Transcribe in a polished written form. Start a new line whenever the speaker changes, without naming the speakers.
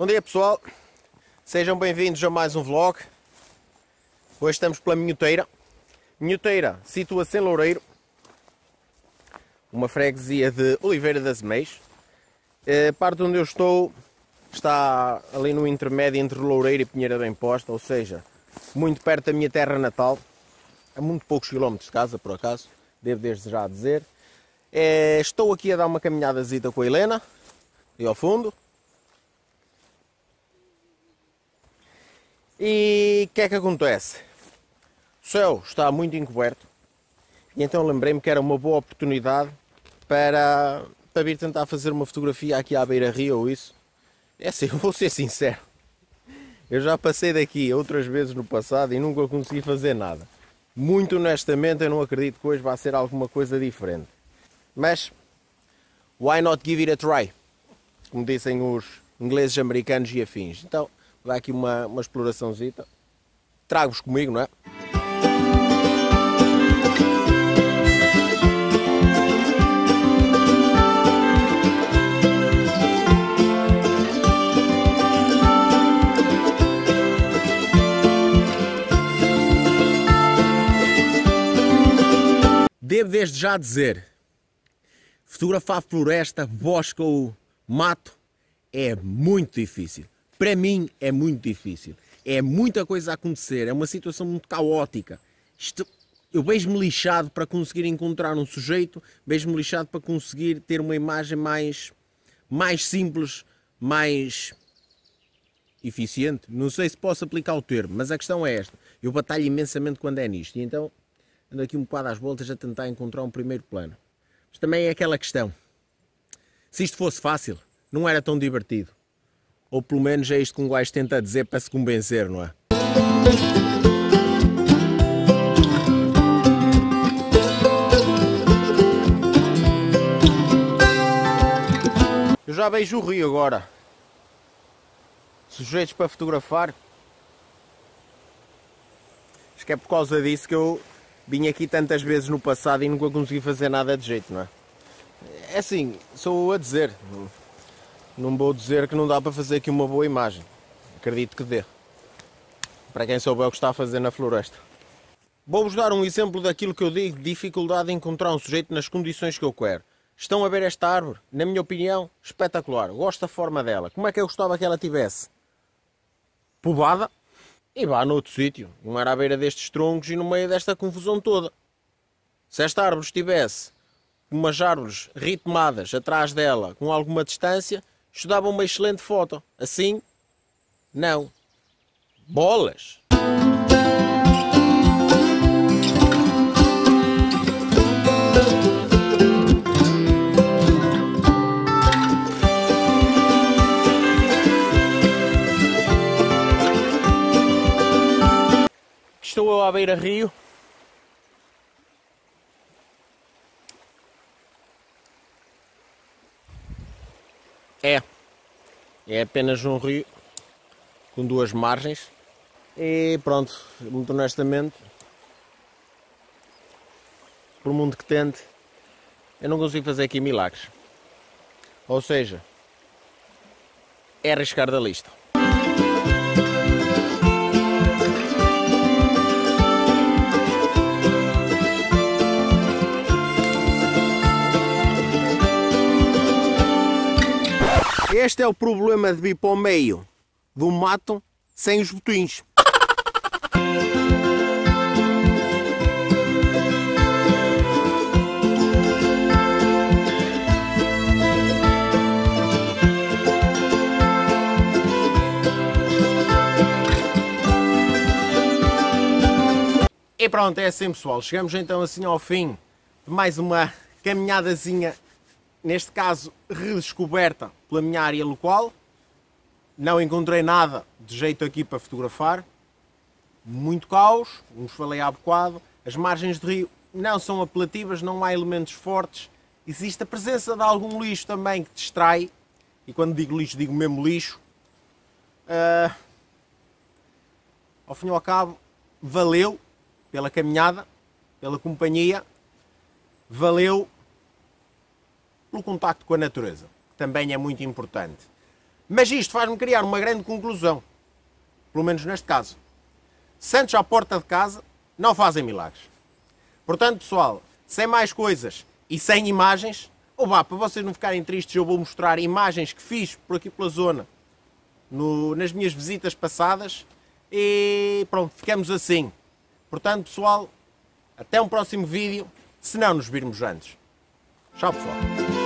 Bom dia pessoal, sejam bem-vindos a mais um vlog. Hoje estamos pela Minhoteira. Minhoteira situa-se em Loureiro, uma freguesia de Oliveira das Meias. A parte onde eu estou está ali no intermédio entre Loureiro e Pinheira da Imposta, ou seja, muito perto da minha terra natal, a muito poucos quilómetros de casa, por acaso, devo desde já dizer. Estou aqui a dar uma caminhadazita com a Helena, e ao fundo. E o que é que acontece? O céu está muito encoberto e então lembrei-me que era uma boa oportunidade para vir tentar fazer uma fotografia aqui à beira-rio ou isso. É assim, vou ser sincero, eu já passei daqui outras vezes no passado e nunca consegui fazer nada. Muito honestamente eu não acredito que hoje vá ser alguma coisa diferente. Mas, why not give it a try? Como dizem os ingleses, americanos e afins. Então, vou dar aqui uma exploraçãozita. Trago-vos comigo, não é? Devo desde já dizer, fotografar floresta, bosque ou mato é muito difícil. Para mim é muito difícil. É muita coisa a acontecer, é uma situação muito caótica. Eu vejo-me lixado para conseguir encontrar um sujeito, vejo-me lixado para conseguir ter uma imagem mais simples, mais eficiente. Não sei se posso aplicar o termo, mas a questão é esta. Eu batalho imensamente quando é nisto, e então ando aqui um bocado às voltas a tentar encontrar um primeiro plano. Mas também é aquela questão. Se isto fosse fácil, não era tão divertido. Ou pelo menos é isto que um gajo tenta dizer para se convencer, não é? Eu já vejo o rio agora. Sujeitos para fotografar. Acho que é por causa disso que eu vim aqui tantas vezes no passado e nunca consegui fazer nada de jeito, não é? É assim, sou eu a dizer. Não vou dizer que não dá para fazer aqui uma boa imagem. Acredito que dê. Para quem souber o que está a fazer na floresta. Vou-vos dar um exemplo daquilo que eu digo de dificuldade em encontrar um sujeito nas condições que eu quero. Estão a ver esta árvore? Na minha opinião, espetacular. Gosto da forma dela. Como é que eu gostava que ela tivesse? Povada. E vá noutro sítio. Não era à beira destes troncos e no meio desta confusão toda. Se esta árvore estivesse umas árvores ritmadas atrás dela com alguma distância, isto dava uma excelente foto. Assim, não. Bolas! Estou eu à beira-rio. É apenas um rio com duas margens e pronto, muito honestamente, por mundo que tente, eu não consigo fazer aqui milagres. Ou seja, é arriscar da lista. Este é o problema de vir para o meio do mato sem os botões. E pronto, é assim pessoal, chegamos então assim ao fim de mais uma caminhadazinha, neste caso redescoberta pela minha área local. Não encontrei nada de jeito aqui para fotografar, muito caos, como vos falei há bocado, as margens do rio não são apelativas, não há elementos fortes, existe a presença de algum lixo também que distrai, e quando digo lixo digo mesmo lixo. Ao fim e ao cabo, valeu pela caminhada, pela companhia, valeu pelo contacto com a natureza, que também é muito importante. Mas isto faz-me criar uma grande conclusão, pelo menos neste caso. Santos à porta de casa não fazem milagres. Portanto, pessoal, sem mais coisas e sem imagens, para vocês não ficarem tristes, eu vou mostrar imagens que fiz por aqui pela zona, nas minhas visitas passadas, e pronto, ficamos assim. Portanto, pessoal, até um próximo vídeo, se não nos virmos antes. Tchau, pessoal.